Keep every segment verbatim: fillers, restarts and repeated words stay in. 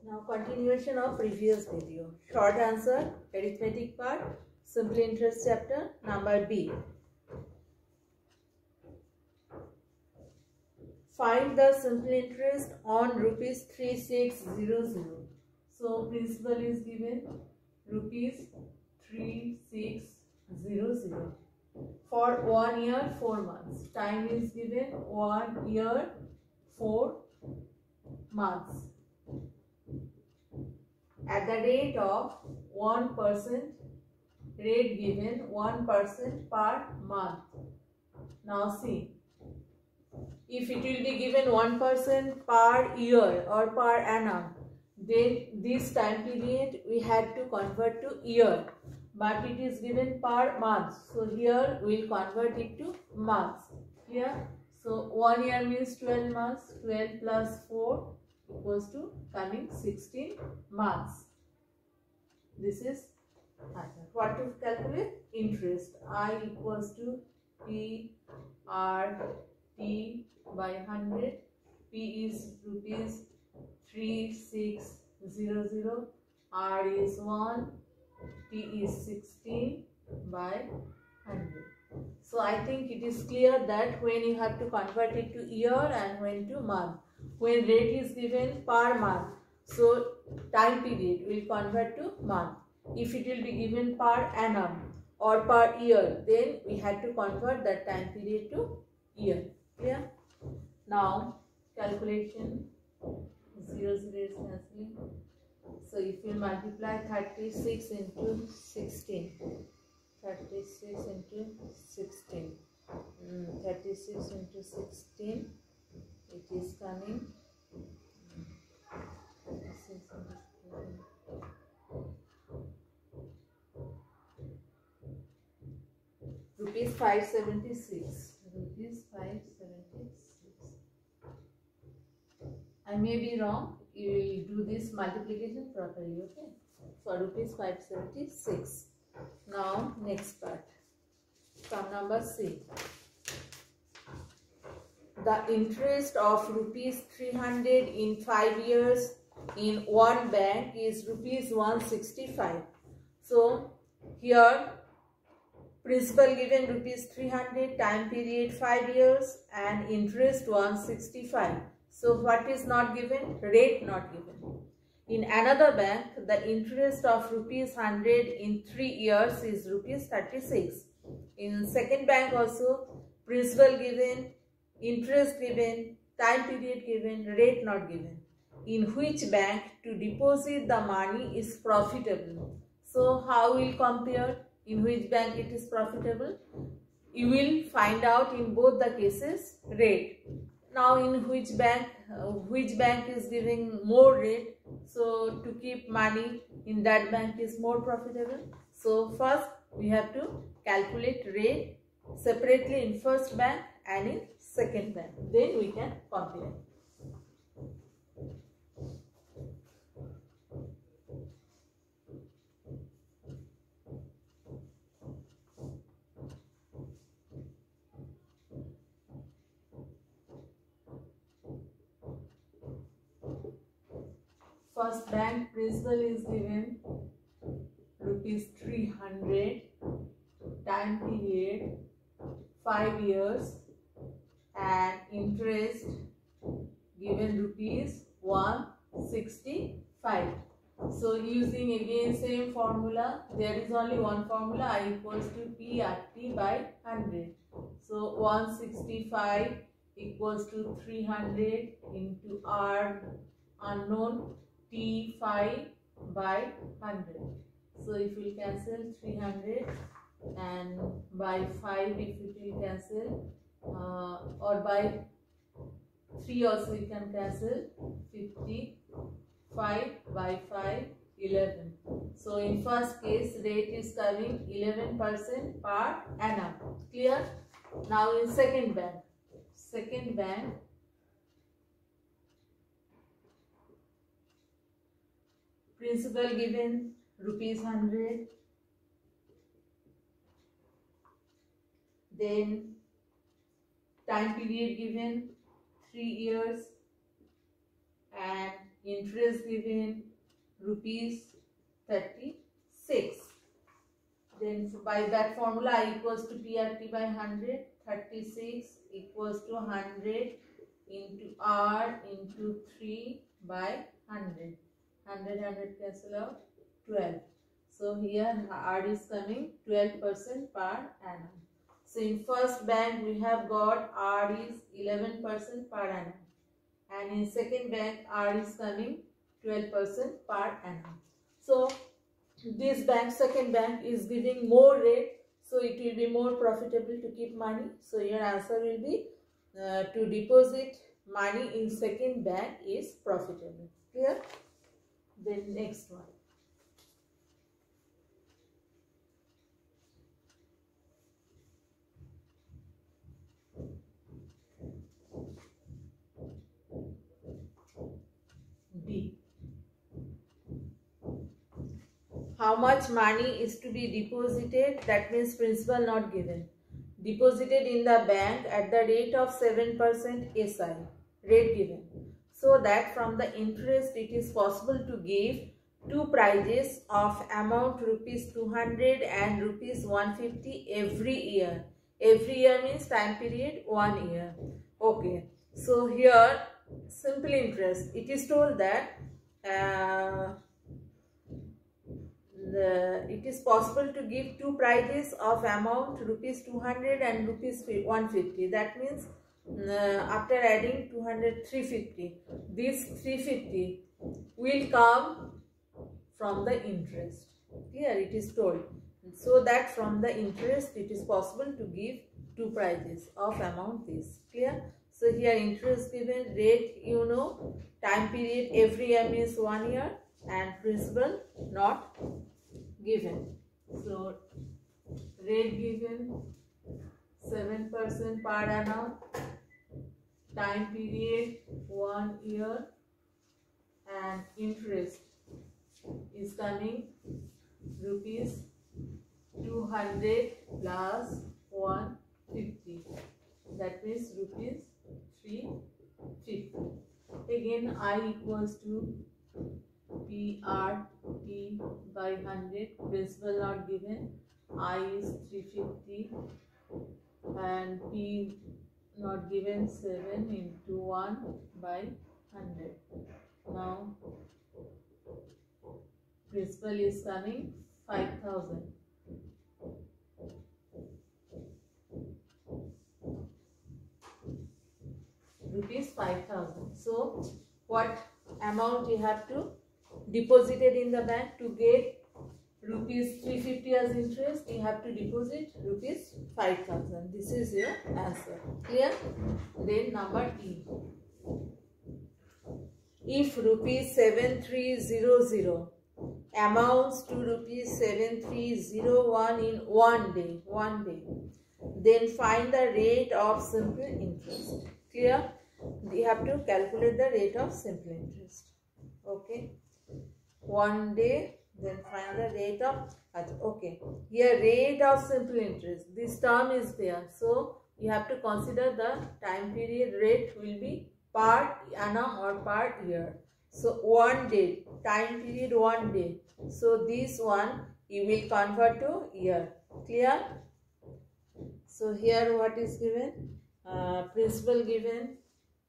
Now continuation of previous video. Short answer, arithmetic part, simple interest chapter, number B. Find the simple interest on rupees three six zero zero. So principal is given rupees three six zero zero for one year four months. Time is given one year four months. At the rate of one percent, rate given one percent per month. Now see, if it will be given one percent per year or per annum, then this time period we had to convert to year, but it is given per month. So here we will convert it to months. Here, so one year means twelve months, twelve plus four equals to coming sixteen months. This is answer. What to calculate? Interest. I equals to P R T by one hundred. P is rupees three six zero zero. R is one. T is sixteen by one hundred. So I think it is clear that when you have to convert it to year and when to month. When rate is given per month, so time period will convert to month. If it will be given per annum or per year, then we had to convert that time period to year. Clear? Now calculation, zero zero is cancelling. So if you multiply thirty-six into sixteen, thirty-six into sixteen, mm, thirty-six into sixteen. It is coming rupees five seventy six. Rupees five seventy six. I may be wrong. You will do this multiplication properly. Okay. For rupees five seventy six. Now next part. Sum number C. The interest of rupees three hundred in five years in one bank is rupees one sixty-five. So here principal given rupees three hundred, time period five years and interest one sixty-five. So what is not given? Rate not given. In another bank, the interest of rupees one hundred in three years is rupees thirty-six. In second bank also, principal given, interest given, time period given, rate not given. In which bank to deposit the money is profitable. So how we will compare in which bank it is profitable? You will find out in both the cases rate. Now in which bank, uh, which bank is giving more rate, so to keep money in that bank is more profitable. So first we have to calculate rate separately in first bank and in second bank. Then we can compare. First bank principal is given rupees three hundred, time period five years and interest given rupees one sixty-five. So using again same formula, there is only one formula, I equals to P R T by one hundred. So one sixty-five equals to three hundred into R unknown, T five by one hundred. So if we cancel three hundred and by five if it will cancel, uh, or by three also we can cancel, fifty-five by five, eleven. So in first case rate is coming eleven percent per annum. Clear? Now in second bank, second bank principal given rupees one hundred, then time period given three years and interest given rupees thirty-six. Then by that formula I equals to P R T by one hundred. thirty-six equals to one hundred into R into three by one hundred. one hundred, one hundred cancel out, twelve. So here R is coming twelve percent per annum. So in first bank we have got R is eleven percent per annum. And in second bank R is coming twelve percent per annum. So this bank, second bank is giving more rate, so it will be more profitable to keep money. So your answer will be uh, to deposit money in second bank is profitable. Clear? Then next one. B. How much money is to be deposited? That means principal not given. Deposited in the bank at the rate of seven percent S I, rate given. So that from the interest it is possible to give two prices of amount rupees two hundred and rupees one hundred fifty every year. Every year means time period one year. Okay. So here simple interest. It is told that uh, The, it is possible to give two prices of amount rupees two hundred and rupees one hundred fifty. That means uh, after adding two hundred, three hundred fifty, this three hundred fifty will come from the interest. Here it is told. So that from the interest it is possible to give two prices of amount this. Clear? So here interest given, rate you know, time period every year means one year, and principal not given. So rate given seven percent per annum, time period one year, and interest is coming rupees two hundred plus one hundred fifty. That means rupees three hundred fifty. Again I equals to P R T by one hundred, principal not given, I is three hundred fifty and P not given, seven into one by one hundred. Now principal is coming five thousand. Rupees five thousand. So what amount you have to deposited in the bank to get rupees three hundred fifty as interest? You have to deposit rupees five thousand. This is your answer. Clear? Then number E. If rupees seven three zero zero amounts to rupees seven three zero one in one day, one day, then find the rate of simple interest. Clear? You have to calculate the rate of simple interest. Okay. One day, then find the rate of, okay, here rate of simple interest, this term is there, so you have to consider the time period rate will be per annum or per year. So one day, time period one day, so this one you will convert to year. Clear? So here what is given? Uh, principal given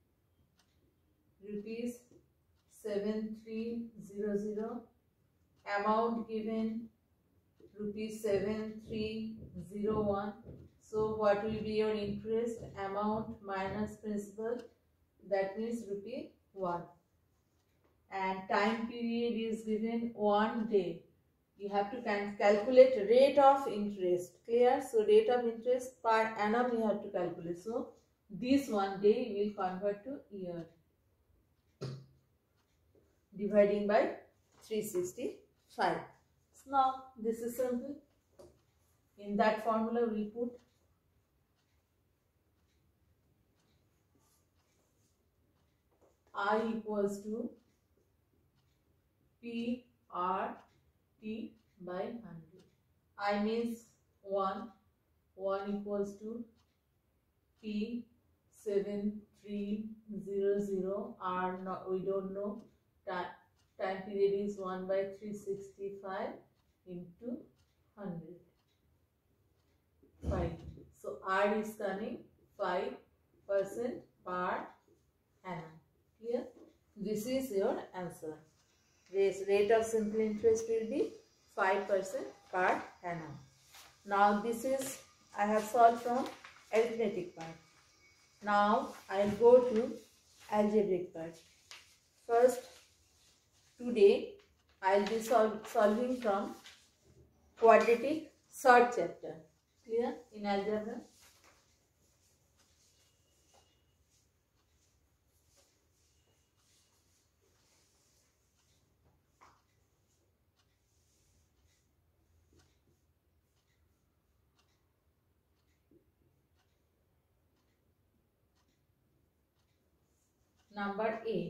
rupees seven three zero zero, amount given rupees seven three zero one. So what will be your interest? Amount minus principal, that means rupee one. And time period is given one day. You have to calculate rate of interest. Clear? So rate of interest per annum you have to calculate. So this one day you will convert to year. Dividing by three hundred sixty-five. So now this is simple. In that formula we put I equals to P R T by one hundred. I means one. one equals to P seven three zero zero. R not, we don't know. time, time period is one by three hundred sixty-five into one hundred. five. So R is coming five percent per annum. Clear? This is your answer. This rate of simple interest will be five percent per annum. Now this is I have solved from arithmetic part. Now I will go to algebraic part. First, today I will be sol solving from quadratic third chapter. Clear? In algebra. Number A.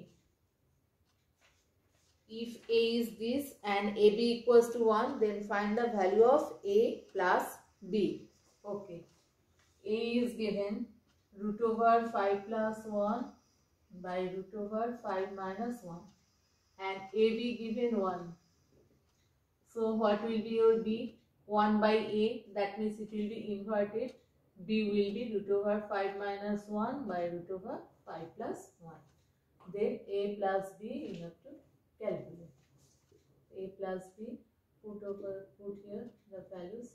If A is this and A B equals to one, then find the value of A plus B. Okay. A is given root over five plus one by root over five minus one and A B given one. So what will be your B? one by A, that means it will be inverted. B will be root over five minus one by root over five plus one. Then A plus B you have to calculate. A plus B, put over, put here the values.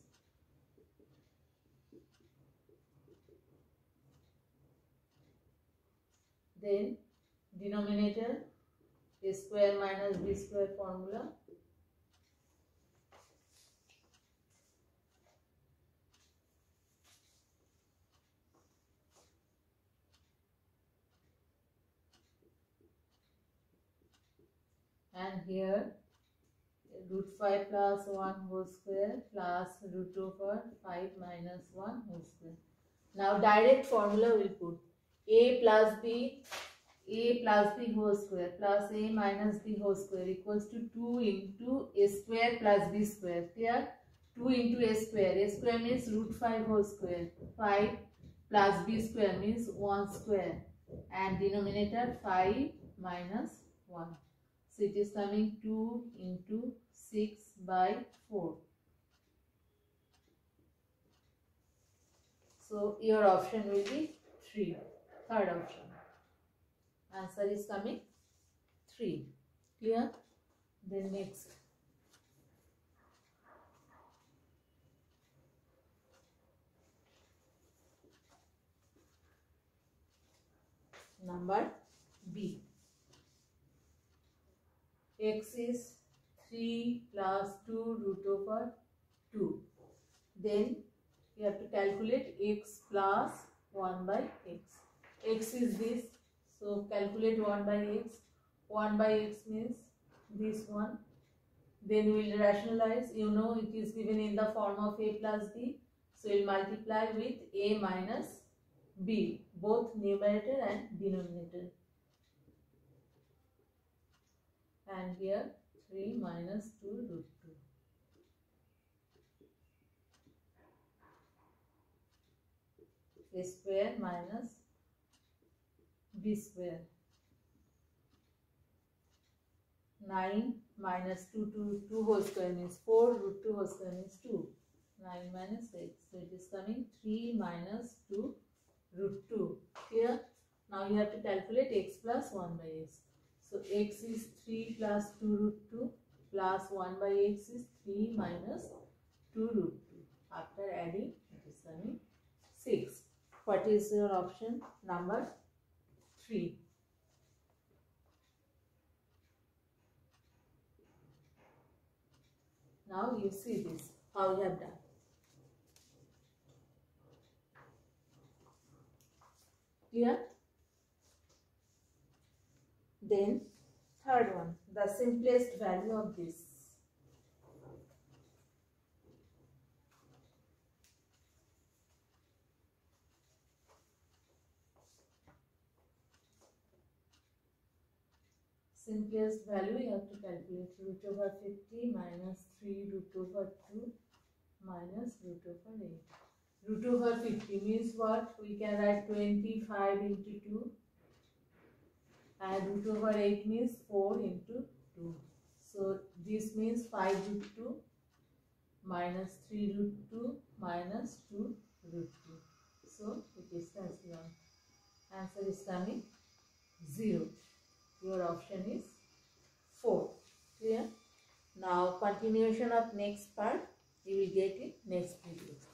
Then denominator A square minus B square formula. And here root five plus one whole square plus root over five minus one whole square. Now direct formula will put A plus B, A plus B whole square plus A minus B whole square equals to two into A square plus B square. Clear? two into A square. A square means root five whole square. five plus B square means one square. And denominator five minus one. So it is coming two into six by four. So your option will be three. Third option. Answer is coming three. Clear? Then next. Number B. X is three plus two root over two. Then you have to calculate x plus one by x. X is this. So calculate one by x. one by x means this one. Then we will rationalize. You know it is given in the form of A plus B. So we will multiply with A minus B. Both numerator and denominator. And here three minus two root two. A square minus B square. nine minus two, two, two whole square means four, root two whole square means two. nine minus x. So it is coming three minus two root two. Here, now you have to calculate x plus one by x. So x is three plus two root two plus one by x is three minus two root two. After adding, it is coming six. What is your option? Number three. Now you see this, how you have done. Clear? Then third one, the simplest value of this. Simplest value you have to calculate root over fifty minus three root over two minus root over eight. Root over fifty means what? We can write twenty-five into two and root over eight means four into two. So this means five root two minus three root two minus two root two. So it is cancelled out. Answer is coming zero. Your option is four. Clear? Now continuation of next part you will get in next video.